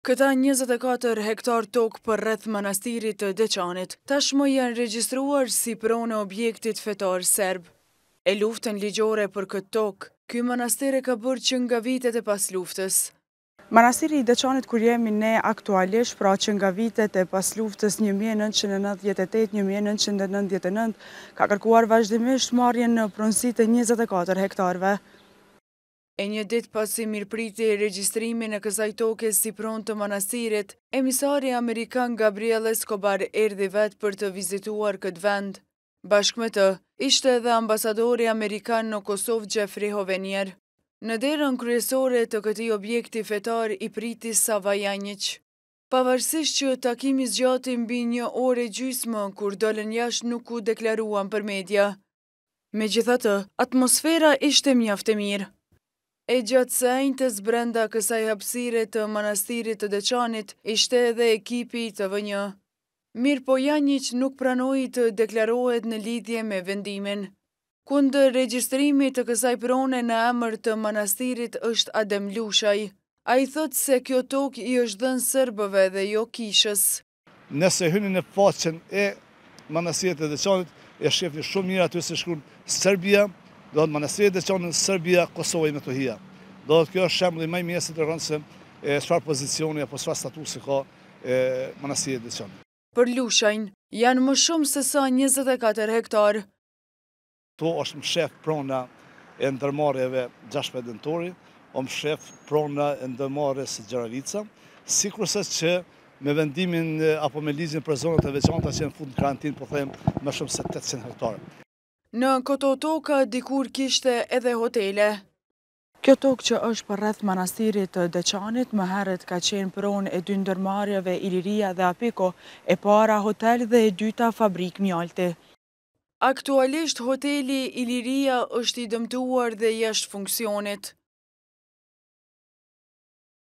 Këta 24 hektar tokë për rreth manastirit të Deçanit, tashmë janë regjistruar si pronë e objektit fetar serb. E luftën ligjore për këtë tokë, ky manastir e ka bërë që nga vitet e pas luftës. Manastiri i Deçanit kur jemi ne aktualisht, pra që nga vitet e pas luftës 1998-1999, ka kërkuar vazhdimisht marrjen në pronësi të 24 hektarëve. E një ditë pasi mirëpriti regjistrimin e kësaj toke si pronë të manastirit, emisari amerikan Gabriel Escobar erdhi vetë për të vizituar këtë vend. Bashkë me të, ishte edhe ambasadori amerikan në Kosovë Jeffrey Hovenier. Në derën kryesore të këtij objekti fetar i priti Sava Janjić. Pavarësisht që takimi zgjati mbi 1 orë e gjysmë kur dolën jashtë nuk u deklaruan për media. Megjithatë, atmosfera ishte mjaft e mirë. E gjatë së enjtës brenda kësaj hapësire të manastirit të Deçanit ishte edhe ekipi i TV1. Mirpo Janjić nuk pranoi të deklarohet në lidhje me vendimin. Kundër regjistrimit të kësaj prone në emër të manastirit është Adem Lushaj. Ai thotë se kjo tokë i është dhënë serbëve dhe jo kishës. Nëse hyni në faqen e manastirit të Deçanit, e shihni shumë mirë aty se shkruan Serbia, do të manastirit të Deçanit, Serbia, Kosova i Metohia. Do të kjo është shembulli më i mirë se të rëndë se çfarë pozicioni apo çfarë statusi ka manastiri i Deçanit. Për Lushajn, janë më shumë se sa 24 hektar. To është mshef prona e ndërmarrjeve 16 dëntori, o mshef prona e ndërmarrjes së Gjeravica, sikurse që me vendimin apo me ligjin për zonat e veçanta që në fund karantinë po them më shumë se 800 hektarë. Në këto toka dikur kishte edhe hotele. Kjo tokë që është për rreth manastirit të Deçanit, më herët ka qenë pronë e 2 ndërmarrjeve Iliria dhe Apiko, e para hotel dhe e dyta fabrik mjalti. Aktualisht hoteli Iliria është i dëmtuar dhe jashtë funksionit.